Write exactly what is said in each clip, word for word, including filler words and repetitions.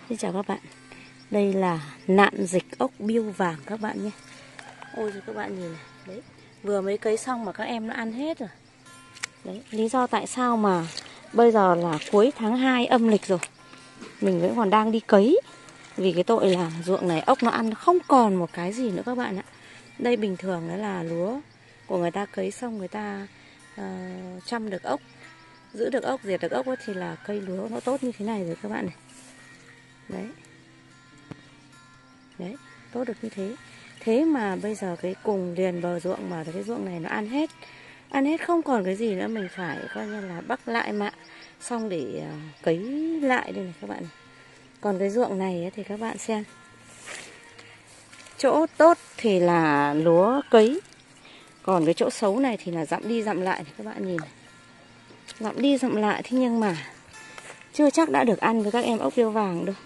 Xin chào các bạn. Đây là nạn dịch ốc biêu vàng các bạn nhé. Ôi rồi các bạn nhìn này. Đấy, vừa mới cấy xong mà các em nó ăn hết rồi. Đấy, lý do tại sao mà bây giờ là cuối tháng hai âm lịch rồi, mình vẫn còn đang đi cấy. Vì cái tội là ruộng này ốc nó ăn không còn một cái gì nữa các bạn ạ. Đây bình thường đó là lúa của người ta cấy xong người ta uh, chăm được ốc, giữ được ốc, diệt được ốc ấy, thì là cây lúa nó tốt như thế này rồi các bạn này. Đấy. Đấy, tốt được như thế. Thế mà bây giờ cái cùng liền bờ ruộng mà cái ruộng này nó ăn hết. Ăn hết không còn cái gì nữa, mình phải coi như là bắc lại mạ xong để uh, cấy lại đây này các bạn này. Còn cái ruộng này ấy, thì các bạn xem. Chỗ tốt thì là lúa cấy. Còn cái chỗ xấu này thì là dặm đi dặm lại này, các bạn nhìn này. Dặm đi dặm lại, thế nhưng mà chưa chắc đã được ăn với các em ốc biêu vàng đâu.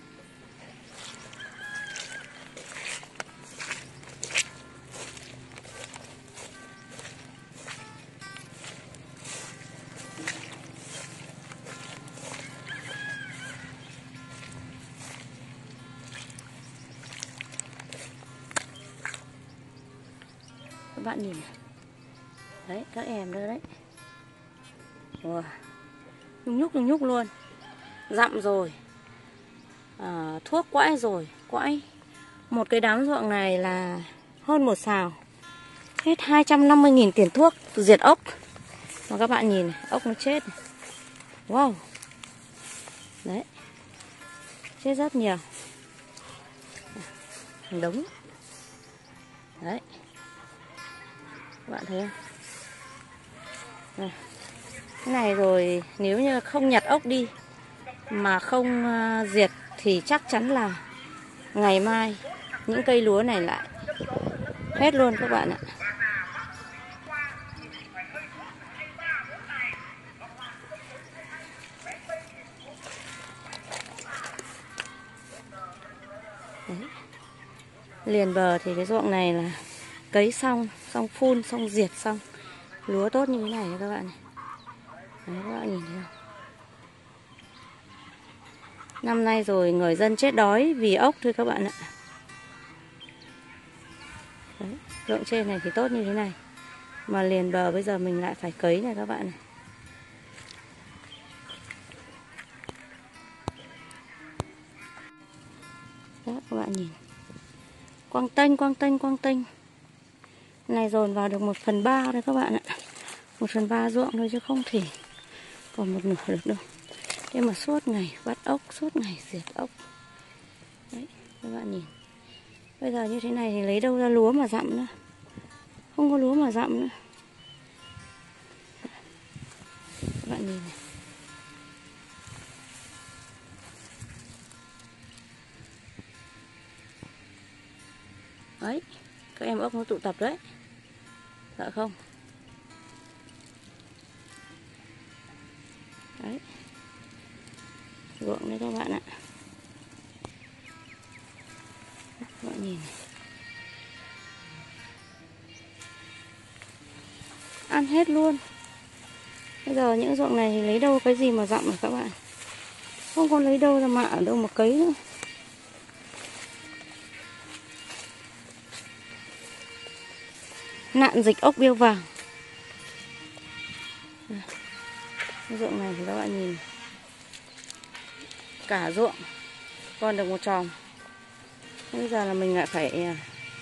Các bạn nhìn này. Đấy, các em đó đấy. Wow. Nhung nhúc nhung nhúc luôn. Dặm rồi à, thuốc quãi rồi. Quãi một cái đám ruộng này là hơn một sào. Hết hai trăm năm mươi nghìn tiền thuốc diệt ốc. Mà các bạn nhìn này, ốc nó chết này. Wow. Đấy. Chết rất nhiều. Thành đống. Đấy. Các bạn thấy không? Này. Cái này rồi nếu như không nhặt ốc đi mà không uh, diệt thì chắc chắn là ngày mai những cây lúa này lại hết luôn các bạn ạ. Đấy. Liền bờ thì cái ruộng này là cấy xong, xong phun, xong diệt xong. Lúa tốt như thế này các bạn này. Đấy, các bạn nhìn thấy không? Năm nay rồi người dân chết đói vì ốc thôi các bạn ạ. Đấy, ruộng trên này thì tốt như thế này. Mà liền bờ bây giờ mình lại phải cấy này các bạn này. Đó các bạn nhìn. Quang tênh, quang tênh, quang tênh. Này dồn vào được một phần ba đấy các bạn ạ. Một phần ba ruộng thôi chứ không thể còn một nửa được đâu. Thế mà suốt ngày bắt ốc, suốt ngày diệt ốc. Đấy, các bạn nhìn. Bây giờ như thế này thì lấy đâu ra lúa mà dặm nữa. Không có lúa mà dặm nữa. Các bạn nhìn này. Đấy, các em ốc nó tụ tập đấy. Sợ không? Đấy. Ruộng đấy các bạn ạ. Các bạn nhìn này. Ăn hết luôn. Bây giờ những ruộng này thì lấy đâu cái gì mà dặm rồi các bạn. Không còn lấy đâu ra mạ ở đâu mà cấy nữa. Nạn dịch ốc biêu vàng. Cái ruộng này thì các bạn nhìn. Cả ruộng còn được một tròm. Bây giờ là mình lại phải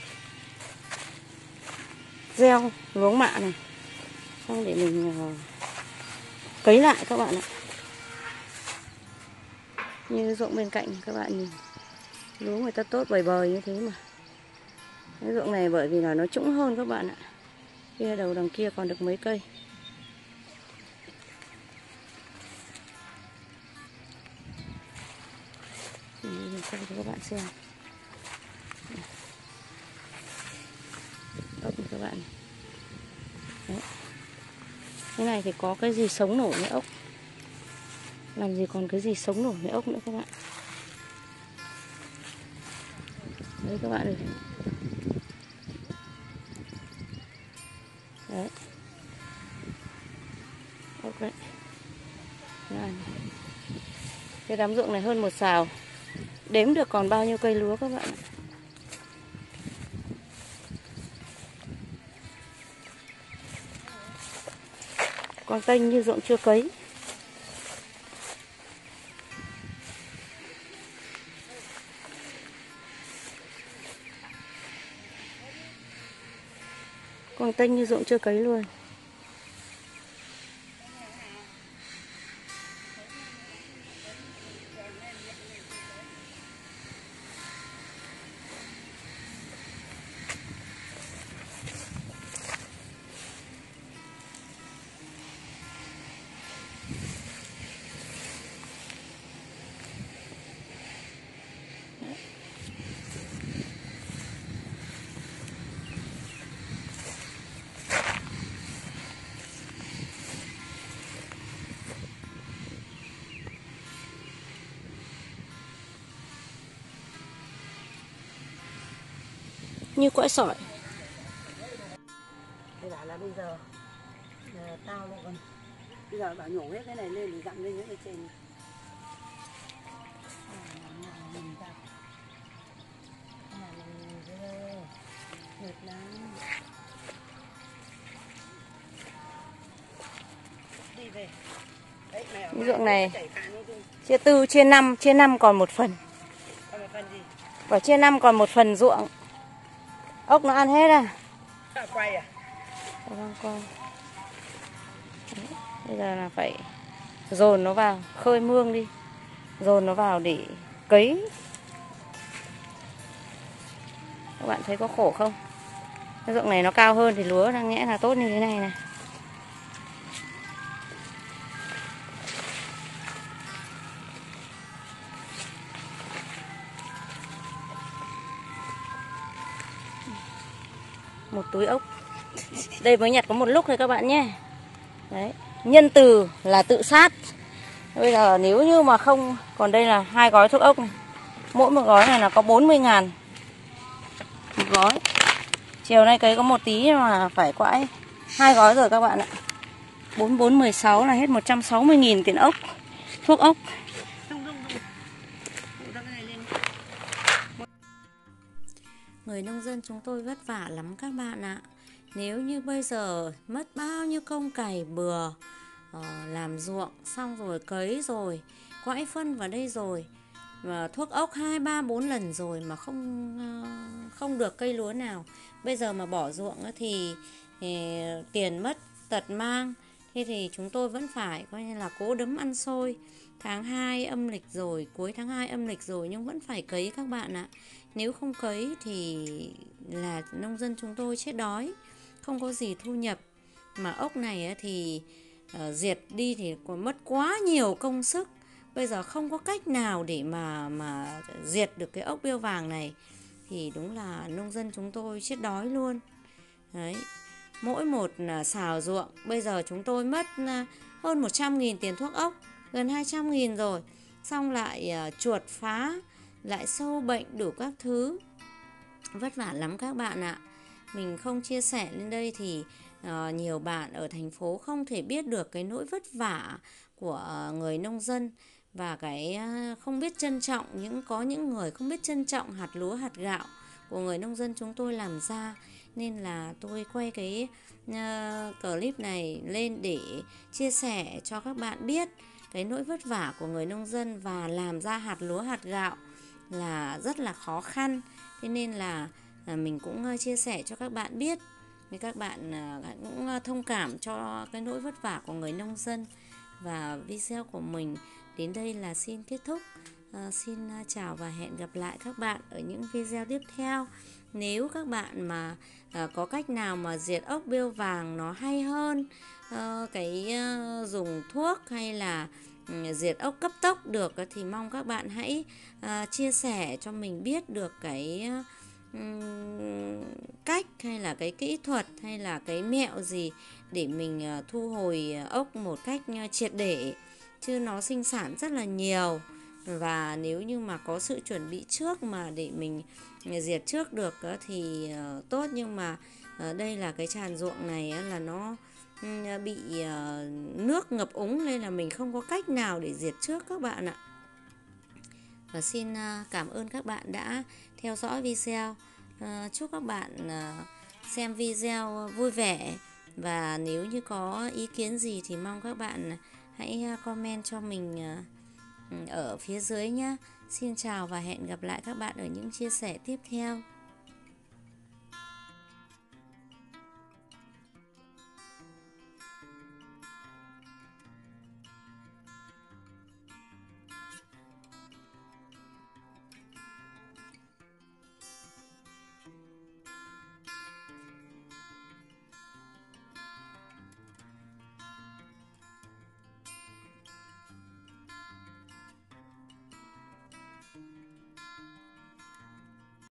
gieo luống mạ này. Xong để mình cấy lại các bạn ạ. Như ruộng bên cạnh các bạn nhìn. Lúa người ta tốt bời bời như thế mà. Cái ruộng này bởi vì là nó trũng hơn các bạn ạ. Kia đầu đằng kia còn được mấy cây. Nhìn cho các bạn xem. Ốc các bạn. Đấy. Cái này thì có cái gì sống nổi với ốc. Làm gì còn cái gì sống nổi với ốc nữa các bạn. Đấy các bạn ơi. Đấy. Ốc đấy. Cái đám ruộng này hơn một sào. đếm được còn bao nhiêu cây lúa các bạn ạ. Còn kênh như ruộng chưa cấy. Còn kênh như ruộng chưa cấy luôn. Như quãi sỏi. Thế bảo là bây giờ là tao lại còn bây giờ bảo nhổ hết cái này lên thì dặm lên những cái trên. Mệt lắm. Đi về. Đấy, mày ở Ruộng này chảy cạn luôn chứ. chia tư, chia năm, chia năm còn một phần. Còn một phần gì? Và chia năm còn một phần ruộng. Ốc nó ăn hết à? À, quay à? Vâng, quay. Bây giờ là phải dồn nó vào, khơi mương đi. Dồn nó vào để cấy. Các bạn thấy có khổ không? Cái ruộng này nó cao hơn thì lúa đang nhẽ là tốt như thế này này. Một túi ốc. Đây mới nhặt có một lúc thôi các bạn nhé. Đấy, nhân từ là tự sát. Bây giờ nếu như mà không, còn đây là hai gói thuốc ốc này. Mỗi một gói này là có bốn mươi ngàn một gói. Chiều nay cấy có một tí mà phải quãi hai gói rồi các bạn ạ. Bốn bốn mười sáu là hết một trăm sáu mươi nghìn tiền ốc, thuốc ốc. Người nông dân chúng tôi vất vả lắm các bạn ạ. Nếu như bây giờ mất bao nhiêu công cày bừa, uh, làm ruộng xong rồi cấy rồi, quãi phân vào đây rồi, và thuốc ốc hai ba bốn lần rồi mà không uh, không được cây lúa nào. Bây giờ mà bỏ ruộng thì, thì tiền mất tật mang. Thế thì chúng tôi vẫn phải coi như là cố đấm ăn xôi. Tháng hai âm lịch rồi, cuối tháng hai âm lịch rồi nhưng vẫn phải cấy các bạn ạ. Nếu không cấy thì là nông dân chúng tôi chết đói, không có gì thu nhập. Mà ốc này thì uh, diệt đi thì còn mất quá nhiều công sức. Bây giờ không có cách nào để mà mà diệt được cái ốc biêu vàng này thì đúng là nông dân chúng tôi chết đói luôn. Đấy. Mỗi một xào ruộng bây giờ chúng tôi mất hơn một trăm nghìn tiền thuốc ốc, gần hai trăm nghìn rồi. Xong lại uh, chuột phá, lại sâu bệnh đủ các thứ. Vất vả lắm các bạn ạ. Mình không chia sẻ lên đây thì uh, nhiều bạn ở thành phố không thể biết được cái nỗi vất vả của uh, người nông dân. Và cái uh, không biết trân trọng, những có những người không biết trân trọng hạt lúa, hạt gạo của người nông dân chúng tôi làm ra. Nên là tôi quay cái uh, clip này lên để chia sẻ cho các bạn biết cái nỗi vất vả của người nông dân và làm ra hạt lúa, hạt gạo là rất là khó khăn. Thế nên là uh, mình cũng uh, chia sẻ cho các bạn biết. Thì các bạn uh, cũng uh, thông cảm cho cái nỗi vất vả của người nông dân. Và video của mình đến đây là xin kết thúc. uh, Xin uh, chào và hẹn gặp lại các bạn ở những video tiếp theo. Nếu các bạn mà uh, có cách nào mà diệt ốc biêu vàng nó hay hơn, uh, cái uh, dùng thuốc hay là um, diệt ốc cấp tốc được thì mong các bạn hãy uh, chia sẻ cho mình biết được cái uh, um, cách hay là cái kỹ thuật hay là cái mẹo gì để mình uh, thu hồi ốc một cách uh, triệt để. Chứ nó sinh sản rất là nhiều. Và nếu như mà có sự chuẩn bị trước mà để mình diệt trước được thì uh, tốt. Nhưng mà uh, đây là cái tràn ruộng này uh, là nó uh, bị uh, nước ngập úng nên là mình không có cách nào để diệt trước các bạn ạ. Và xin cảm ơn các bạn đã theo dõi video. Chúc các bạn xem video vui vẻ. Và nếu như có ý kiến gì thì mong các bạn hãy comment cho mình ở phía dưới nhé. Xin chào và hẹn gặp lại các bạn ở những chia sẻ tiếp theo.